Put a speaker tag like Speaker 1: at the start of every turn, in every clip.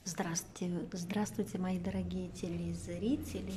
Speaker 1: Здравствуйте, здравствуйте, мои дорогие телезрители.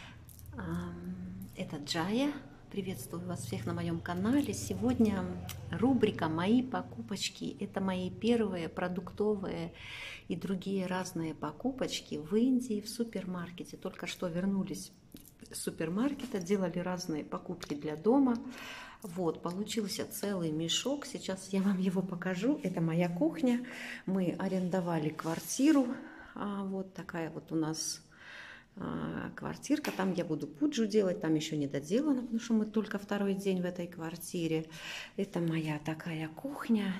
Speaker 1: Это Джая. Приветствую вас всех на моем канале. Сегодня рубрика «Мои покупочки». Это мои первые продуктовые и другие разные покупочки в Индии, в супермаркете. Только что вернулись из супермаркета, делали разные покупки для дома. Вот, получился целый мешок. Сейчас я вам его покажу. Это моя кухня. Мы арендовали квартиру. Вот такая вот у нас квартирка. Там я буду пуджу делать. Там еще не доделано, потому что мы только второй день в этой квартире. Это моя такая кухня.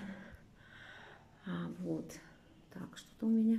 Speaker 1: Вот. Так, что-то у меня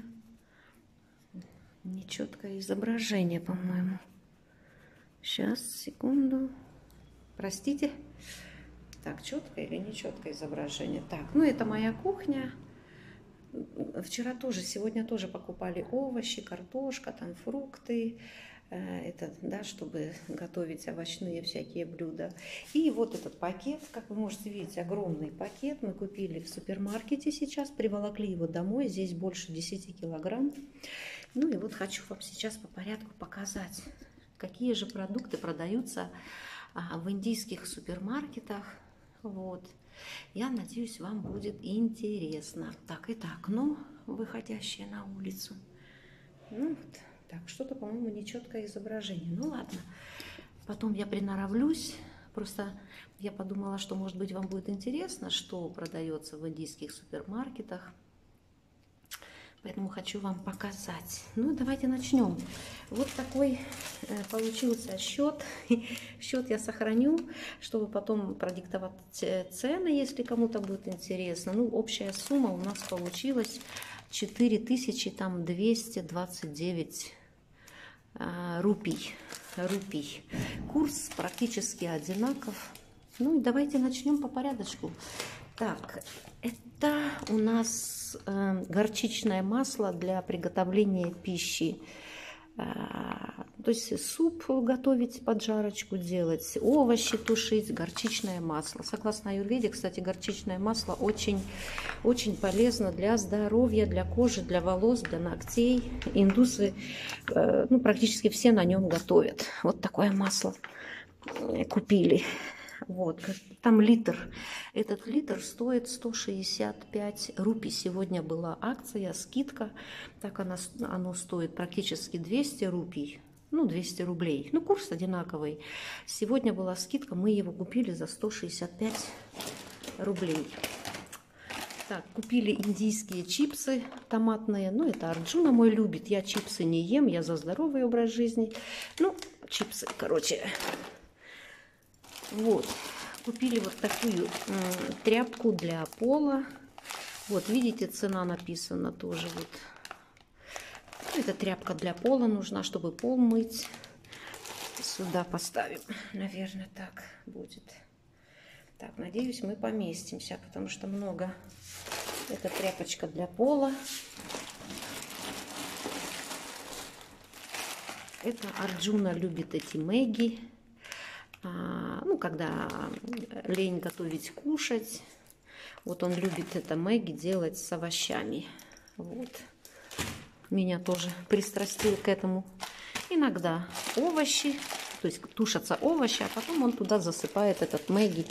Speaker 1: нечеткое изображение, по-моему. Сейчас, секунду. Простите. Так, четкое или нечеткое изображение? Так, ну это моя кухня. Вчера тоже, сегодня тоже покупали овощи, картошка, там фрукты. Это, да, чтобы готовить овощные всякие блюда. И вот этот пакет, как вы можете видеть, огромный пакет. Мы купили в супермаркете сейчас, приволокли его домой. Здесь больше 10 килограмм. Ну и вот хочу вам сейчас по порядку показать, какие же продукты продаются в индийских супермаркетах. Вот. Я надеюсь, вам будет интересно. Так, это окно, выходящее на улицу. Ну, вот. Так, что-то, по-моему, нечеткое изображение. Ну, ладно. Потом я приноровлюсь. Просто я подумала, что, может быть, вам будет интересно, что продается в индийских супермаркетах. Поэтому хочу вам показать. Ну, давайте начнем. Вот такой получился счет. Счет я сохраню, чтобы потом продиктовать цены, если кому-то будет интересно. Ну, общая сумма у нас получилась 4229 рупий. Курс практически одинаков. Ну, и давайте начнем по порядочку. Так, это у нас горчичное масло для приготовления пищи. То есть суп готовить, поджарочку делать, овощи тушить, горчичное масло. Согласно аюрведе, кстати, горчичное масло очень полезно для здоровья, для кожи, для волос, для ногтей. Индусы, ну, практически все на нем готовят. Вот такое масло купили. Вот, там литр. Этот литр стоит 165 рупий. Сегодня была акция, скидка. Так оно стоит практически 200 рупий. Ну, 200 рублей. Ну, курс одинаковый. Сегодня была скидка, мы его купили за 165 рублей. Так, купили индийские чипсы томатные. Ну, это Арджуна мой любит. Я чипсы не ем, я за здоровый образ жизни. Ну, чипсы, короче. Вот, купили вот такую тряпку для пола. Вот, видите, цена написана тоже. Вот. Эта тряпка для пола нужна, чтобы пол мыть. Сюда поставим. Наверное, так будет. Так, надеюсь, мы поместимся, потому что много. Это тряпочка для пола. Это Арджуна любит эти мэгги. Ну, когда лень готовить, кушать. Вот он любит это мэгги делать с овощами. Вот. Меня тоже пристрастил к этому. Иногда овощи, то есть тушатся овощи, а потом он туда засыпает этот мэгги.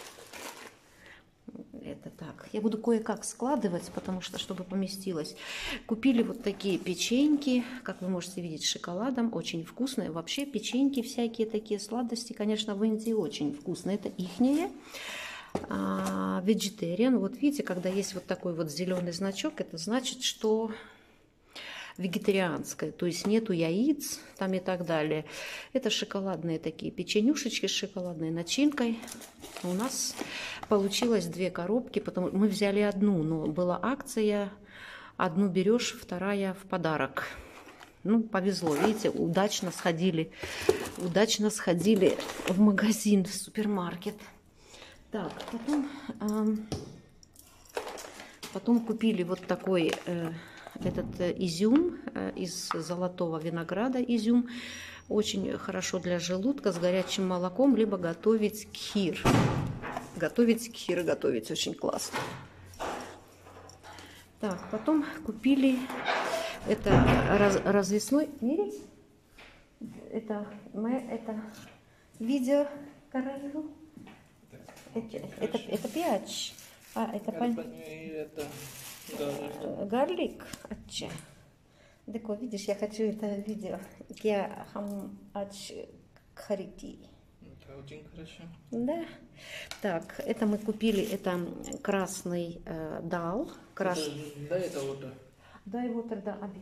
Speaker 1: Это так. Я буду кое-как складывать, потому что, чтобы поместилось. Купили вот такие печеньки, как вы можете видеть, с шоколадом. Очень вкусные. Вообще печеньки всякие такие сладости, конечно, в Индии очень вкусные. Это ихние. Vegetarian. Вот видите, когда есть вот такой вот зеленый значок, это значит, что вегетарианское, то есть нету яиц там и так далее. Это шоколадные такие печенюшечки с шоколадной начинкой. У нас получилось 2 коробки, потому мы взяли одну, но была акция, одну берешь, вторая в подарок. Ну, повезло, видите, удачно сходили в магазин, в супермаркет. Так, потом купили вот такой этот изюм из золотого винограда. Изюм очень хорошо для желудка с горячим молоком, либо готовить кхир. Готовить очень классно. Так, потом купили Это развесной. Мири? Это видео королю. Это пяч. А, это гарлик. Ача. Деко, видишь, я хочу это видео. Я хам ач харити.
Speaker 2: Это очень хорошо.
Speaker 1: Да. Так, это мы купили, это красный дал.
Speaker 2: Это вот.
Speaker 1: Дай вот тогда Аби.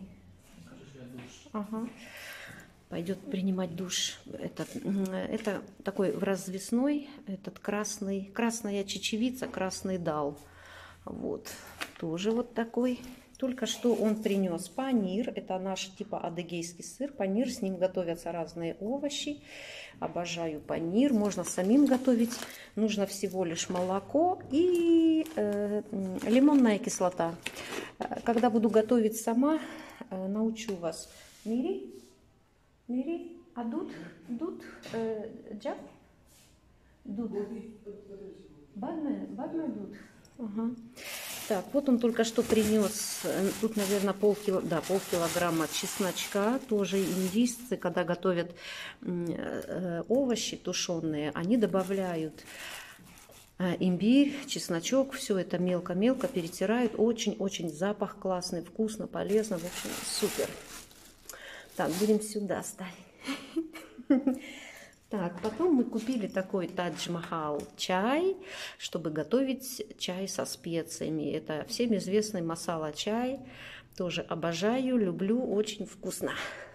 Speaker 1: Ага. Пойдет принимать душ. Это такой в развесной, этот красная чечевица, красный дал. Вот. Тоже вот такой. Только что он принес панир. Это наш типа адыгейский сыр. Панир, с ним готовятся разные овощи. Обожаю панир. Можно самим готовить. Нужно всего лишь молоко и лимонная кислота. Когда буду готовить сама, научу вас. Мири? А дуд? Джаб? Дуд. Бадме дуд. Ага. Так, вот он только что принес, тут, наверное, полкилограмма чесночка, тоже индийцы, когда готовят овощи тушеные, они добавляют имбирь, чесночок, все это мелко-мелко перетирают, очень-очень запах классный, вкусно, полезно, в общем, супер. Так, будем сюда ставить. Так, потом мы купили такой Тадж-Махал чай, чтобы готовить чай со специями. Это всем известный масала-чай. Тоже обожаю, люблю, очень вкусно.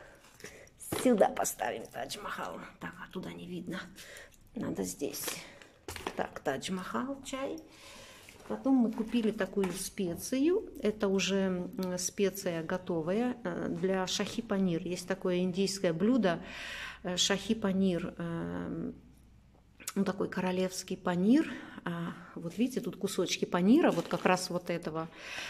Speaker 1: Сюда поставим Тадж-Махал. Так, а туда не видно. Надо здесь. Так, Тадж-Махал чай. Потом мы купили такую специю. Это уже специя готовая для шахи-панир. Есть такое индийское блюдо. Шахи-панир, ну, такой королевский панир. Вот видите, тут кусочки панира, вот как раз вот этого.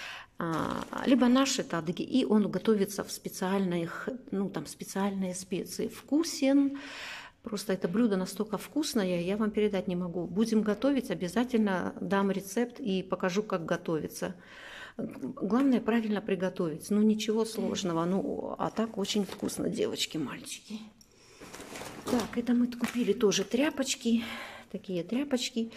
Speaker 1: Либо наши тадыги. И он готовится в специальных, ну, там специальные специи. Вкусен. Просто это блюдо настолько вкусное, я вам передать не могу. Будем готовить, обязательно дам рецепт и покажу, как готовится. Главное правильно приготовить. Ну, ничего сложного. Ну, а так очень вкусно, девочки, мальчики. Так, это мы купили тоже тряпочки. Такие тряпочки.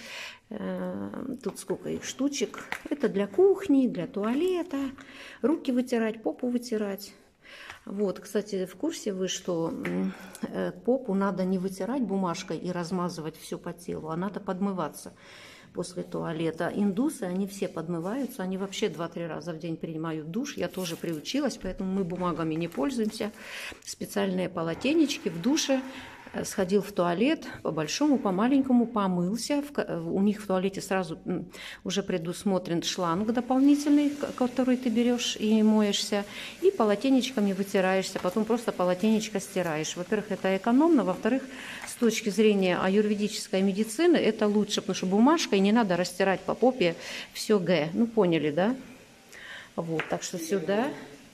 Speaker 1: Тут сколько их штучек. Это для кухни, для туалета. Руки вытирать, попу вытирать. Вот, кстати, в курсе вы, что попу надо не вытирать бумажкой и размазывать все по телу, а надо подмываться после туалета. Индусы, они все подмываются, они вообще 2-3 раза в день принимают душ. Я тоже приучилась, поэтому мы бумагами не пользуемся. Специальные полотенечки в душе. Сходил в туалет, по большому, по маленькому, помылся. У них в туалете сразу уже предусмотрен шланг дополнительный, который ты берешь и моешься, и полотенечками вытираешься, потом просто полотенечко стираешь. Во-первых, это экономно, во-вторых, с точки зрения аюрведической медицины это лучше, потому что бумажкой не надо растирать по попе все г. Ну, поняли, да? Вот, так что сюда.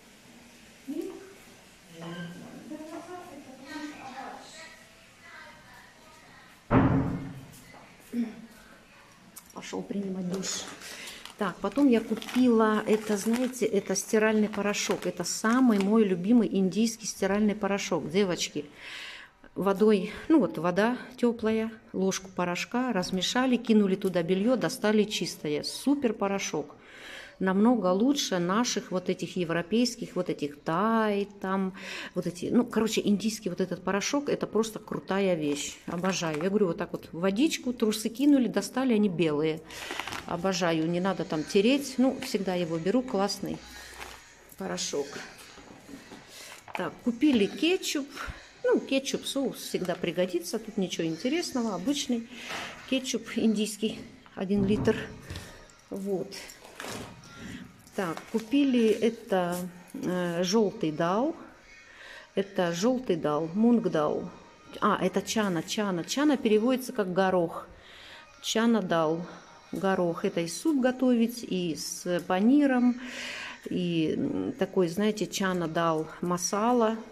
Speaker 1: Пошел принимать душ. Так, потом я купила, это, знаете, это стиральный порошок. Это самый мой любимый индийский стиральный порошок. Девочки, водой, ну вот вода теплая, ложку порошка, размешали, кинули туда белье, достали чистое. Супер порошок. Намного лучше наших вот этих европейских, вот этих тай, там, вот эти, ну, короче, индийский вот этот порошок, это просто крутая вещь. Обожаю. Я говорю, вот так вот водичку, трусы кинули, достали, они белые. Обожаю. Не надо там тереть. Ну, всегда его беру. Классный порошок. Так, купили кетчуп. Ну, кетчуп, соус всегда пригодится. Тут ничего интересного. Обычный кетчуп индийский. 1 литр. Вот. Так, купили это желтый дал. Это желтый дал, мунгдал. Это чана. Чана переводится как горох. Чана дал, горох. Это и суп готовить, и с паниром, и такой, знаете, чана дал масала.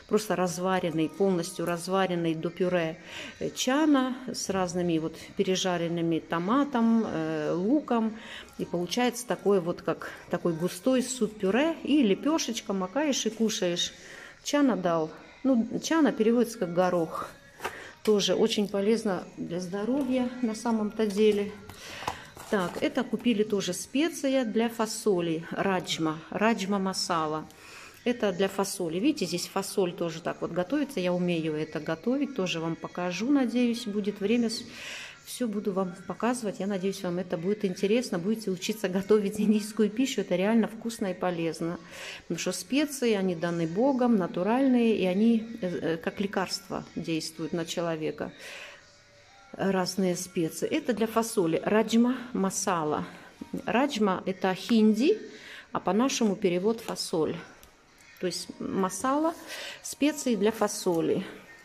Speaker 1: просто разваренный, полностью разваренный до пюре чана с разными вот пережаренными томатом, луком. И получается такой вот, как такой густой суп-пюре. И лепешечка макаешь и кушаешь. Чана дал. Ну, чана переводится как горох. Тоже очень полезно для здоровья на самом-то деле. Так, это купили тоже специя для фасоли. Раджма. Раджма масала. Это для фасоли. Видите, здесь фасоль тоже так вот готовится. Я умею это готовить. Тоже вам покажу. Надеюсь, будет время. Все буду вам показывать. Я надеюсь, вам это будет интересно. Будете учиться готовить индийскую пищу. Это реально вкусно и полезно. Потому что специи, они даны Богом, натуральные. И они как лекарство действуют на человека. Разные специи. Это для фасоли. Раджма масала. Раджма – это хинди, а по-нашему перевод фасоль. То есть масала, специи для фасоли.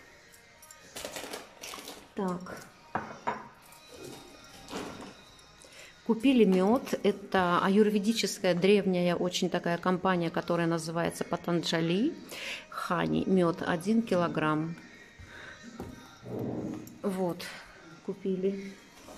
Speaker 1: Так. Купили мед. Это аюрведическая древняя очень такая компания, которая называется Патанджали. Хани. Мед 1 килограмм. Вот. Купили.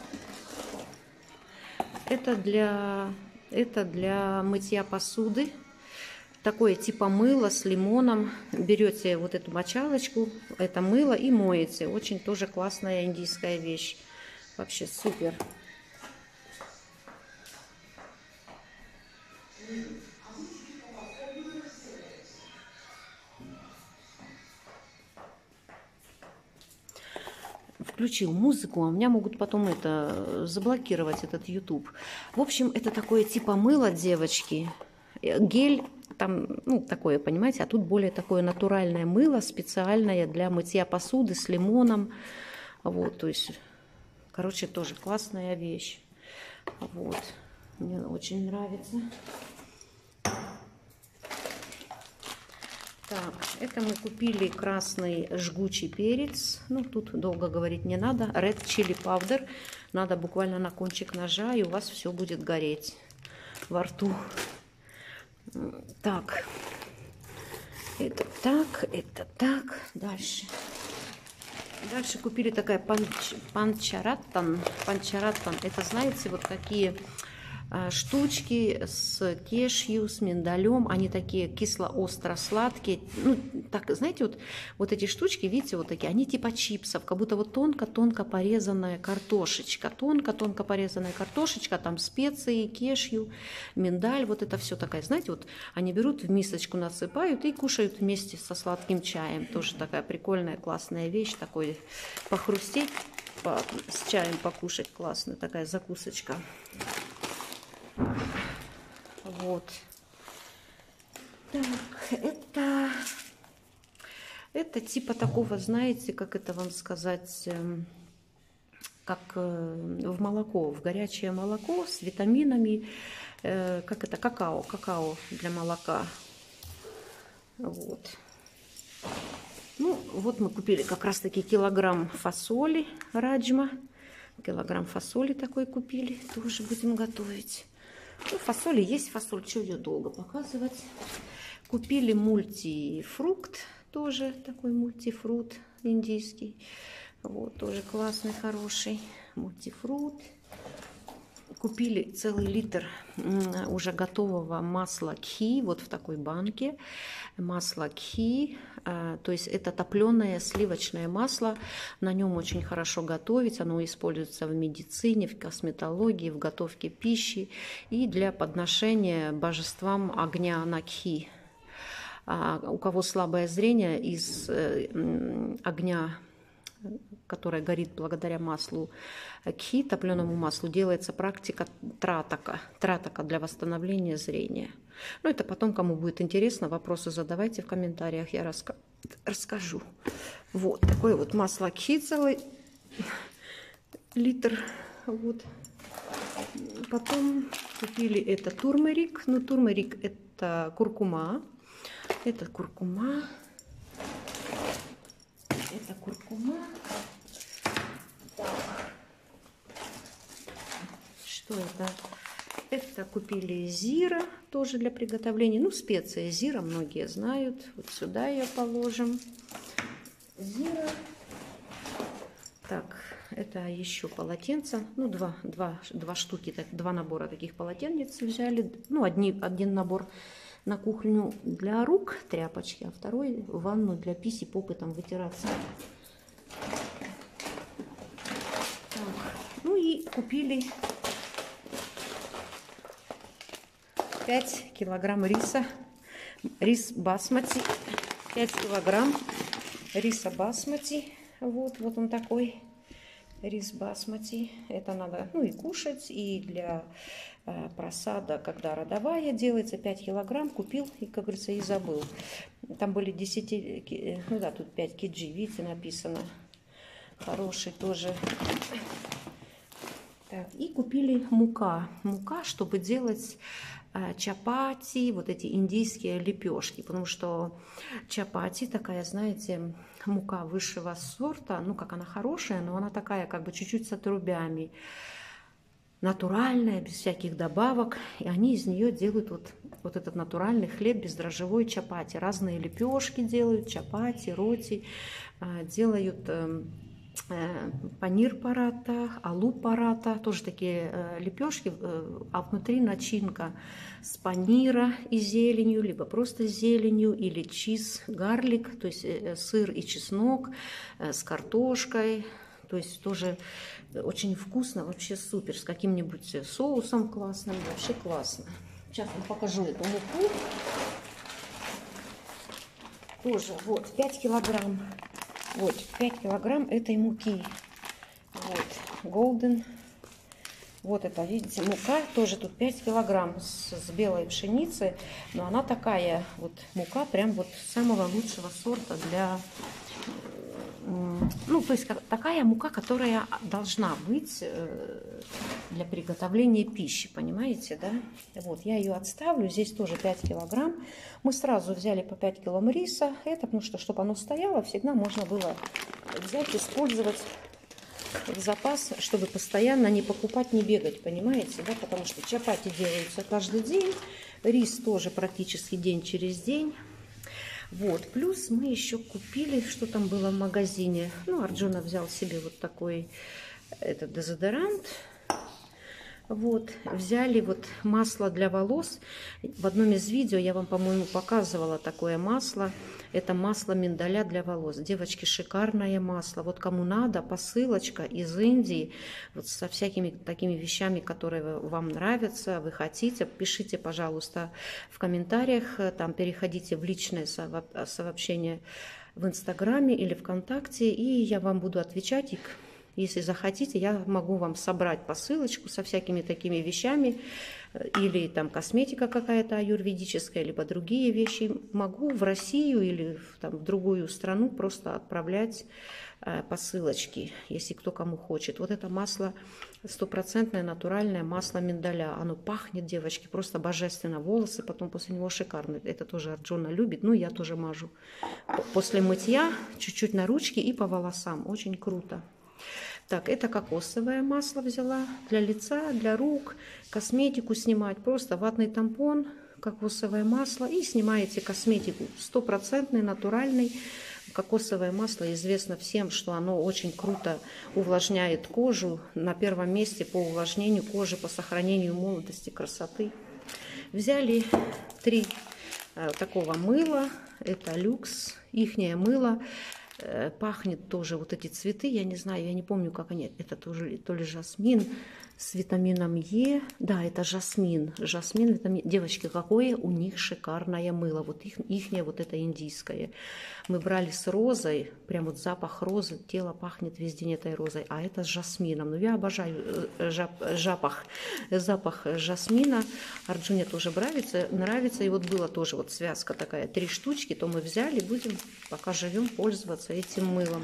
Speaker 1: Это для мытья посуды. Такое типа мыло с лимоном. Берете вот эту мочалочку, это мыло и моете. Очень тоже классная индийская вещь. Вообще супер. Включил музыку, а у меня могут потом заблокировать этот YouTube. В общем, это такое типа мыло, девочки. Гель там, ну, такое, понимаете, а тут более такое натуральное мыло, специальное для мытья посуды с лимоном. Вот, то есть, короче, тоже классная вещь. Вот, мне очень нравится. Так, это мы купили красный жгучий перец. Ну, тут долго говорить не надо. Red chili powder. Надо буквально на кончик ножа, и у вас все будет гореть во рту. Так. Это так. Дальше. Дальше купили такая панчараттан. Панчараттан. Это, знаете, вот такие штучки с кешью, с миндалем. Они такие кисло-остро-сладкие. Ну, так, знаете, вот эти штучки, видите, вот такие, они типа чипсов, как будто вот тонко-тонко порезанная картошечка. Тонко-тонко порезанная картошечка, там специи, кешью, миндаль, вот это все такая, знаете, вот они берут в мисочку, насыпают и кушают вместе со сладким чаем. Тоже такая прикольная, классная вещь, такой похрустеть, с чаем покушать, классная такая закусочка. Вот. Так, это типа такого, знаете, как это вам сказать, как в молоко, в горячее молоко с витаминами, как это, какао для молока. Вот. Ну, вот мы купили как раз-таки килограмм фасоли, раджма. Килограмм фасоли такой купили, тоже будем готовить. Ну, фасоли есть фасоль, что ее долго показывать. Купили мультифрукт, тоже такой мультифрукт индийский. Вот, тоже классный, хороший мультифрукт. Купили целый литр уже готового масла кхи, вот в такой банке. Масло кхи, то есть это топленое сливочное масло. На нем очень хорошо готовить. Оно используется в медицине, в косметологии, в готовке пищи и для подношения божествам огня на кхи. У кого слабое зрение, из огня, которая горит благодаря маслу кхи, топленому маслу, делается практика тратака для восстановления зрения. Ну, это потом, кому будет интересно, вопросы задавайте в комментариях, я расскажу. Вот, такое вот масло кхи, целый литр. Вот. Потом купили это турмерик. Ну, турмерик это куркума. Это куркума. Это куркума. Так. Что это? Это купили зира тоже для приготовления. Ну, специи зира многие знают. Вот сюда ее положим. Зира. Так, это еще полотенца. Ну, два штуки, два набора таких полотенец взяли. Ну, один набор на кухню для рук, тряпочки, а второй в ванну для писи, попы там вытираться. Так, ну и купили 5 килограмм риса. Рис басмати. 5 килограмм риса басмати. Вот он такой рис басмати. Это надо, ну, и кушать, и для просада, когда родовая делается. 5 килограмм купил и, как говорится, и забыл. Там были 10, ну да, тут 5 кг, видите, написано. Хороший тоже. Так, и купили мука, чтобы делать чапати, вот эти индийские лепешки, потому что чапати такая, знаете, мука высшего сорта, ну, как она хорошая, но она такая, как бы чуть-чуть с отрубями, натуральная, без всяких добавок, и они из нее делают вот этот натуральный хлеб бездрожжевой чапати. Разные лепешки делают, чапати, роти, делают панир парата, алу парата, тоже такие лепешки, а внутри начинка с панира и зеленью, либо просто с зеленью, или чиз, гарлик, то есть сыр и чеснок с картошкой, то есть тоже очень вкусно, вообще супер, с каким-нибудь соусом классным, вообще классно. Сейчас вам покажу эту муку. Тоже вот 5 килограмм. Вот 5 килограмм этой муки. Вот Golden. Вот это, видите, мука. Тоже тут 5 килограмм с белой пшеницы. Но она такая вот мука прям вот самого лучшего сорта для... Ну, то есть такая мука, которая должна быть для приготовления пищи, понимаете, да? Вот, я ее отставлю, здесь тоже 5 килограмм. Мы сразу взяли по 5 килограмм риса. Это, потому что, чтобы оно стояло, всегда можно было взять, использовать в запас, чтобы постоянно не покупать, не бегать, понимаете, да? Потому что чапати делаются каждый день, рис тоже практически день через день. Вот, плюс мы еще купили, что там было в магазине. Ну, Арджуна взял себе вот такой этот дезодорант. Вот, взяли вот масло для волос. В одном из видео я вам, по-моему, показывала такое масло. Это масло миндаля для волос. Девочки, шикарное масло. Вот кому надо, посылочка из Индии, вот со всякими такими вещами, которые вам нравятся, вы хотите, пишите, пожалуйста, в комментариях. Там переходите в личное сообщение в Инстаграме или ВКонтакте, и я вам буду отвечать. Если захотите, я могу вам собрать посылочку со всякими такими вещами, или там косметика какая-то аюрведическая, либо другие вещи. Могу в Россию или в другую страну просто отправлять посылочки, если кто кому хочет. Вот это масло, стопроцентное натуральное масло миндаля. Оно пахнет, девочки, просто божественно. Волосы потом после него шикарные. Это тоже Арджуна любит, ну я тоже мажу. После мытья чуть-чуть на ручки и по волосам. Очень круто. Так, это кокосовое масло взяла для лица, для рук, косметику снимать. Просто ватный тампон, кокосовое масло и снимаете косметику. Стопроцентный, натуральный. Кокосовое масло известно всем, что оно очень круто увлажняет кожу. На первом месте по увлажнению кожи, по сохранению молодости, красоты. Взяли 3 такого мыла. Это люкс, ихнее мыло. Пахнет тоже вот эти цветы, я не знаю, я не помню, как они, это тоже то ли жасмин с витамином Е, да, это жасмин, витамин. Девочки, какое у них шикарное мыло, вот ихнее вот это индийское. Мы брали с розой, прям вот запах розы, тело пахнет весь день этой розой, а это с жасмином. Ну, я обожаю запах жасмина, Арджуне тоже нравится, и вот была тоже вот связка такая, 3 штучки, то мы взяли, будем, пока живем, пользоваться этим мылом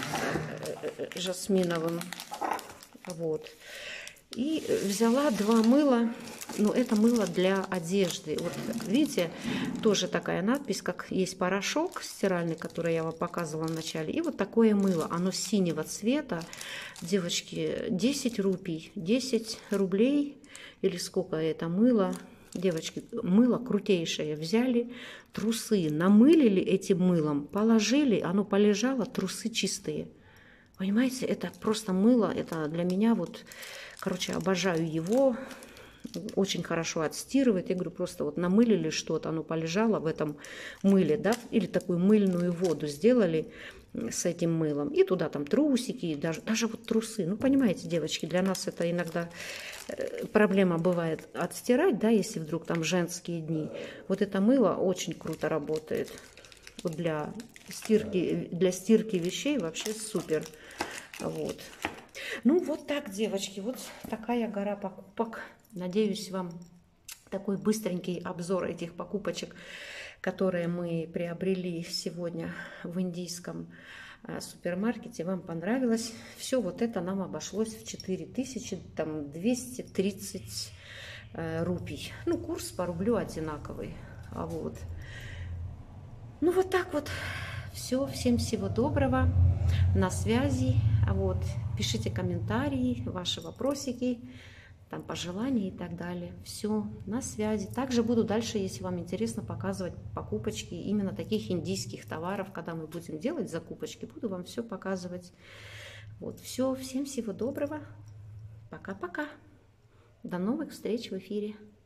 Speaker 1: жасминовым, вот. И взяла 2 мыла, но это мыло для одежды. Вот видите, тоже такая надпись, как есть порошок стиральный, который я вам показывала в начале. И вот такое мыло, оно синего цвета. Девочки, 10 рупий, 10 рублей или сколько это мыло. девочки, мыло крутейшее. Взяли трусы, намылили этим мылом, положили, оно полежало, трусы чистые. Понимаете, это просто мыло, это для меня вот, короче, обожаю его. Очень хорошо отстирывает. Я говорю, просто вот намылили что-то, оно полежало в этом мыле, да, или такую мыльную воду сделали с этим мылом. И туда там трусики, даже вот трусы. Ну, понимаете, девочки, для нас это иногда проблема бывает отстирать, да, если вдруг там женские дни. Вот это мыло очень круто работает. Вот для стирки вещей вообще супер. Вот. Ну, вот так, девочки, вот такая гора покупок. Надеюсь, вам такой быстренький обзор этих покупочек, которые мы приобрели сегодня в индийском супермаркете, вам понравилось. Все вот это нам обошлось в 4230 рупий. Ну, курс по рублю одинаковый. Вот. Ну, вот так вот. Все, всем всего доброго. На связи. Вот. Пишите комментарии, ваши вопросики, там пожелания и так далее. Все, на связи. Также буду дальше, если вам интересно, показывать покупочки именно таких индийских товаров. Когда мы будем делать закупочки, буду вам все показывать. Вот, все, всем всего доброго. Пока-пока. До новых встреч в эфире.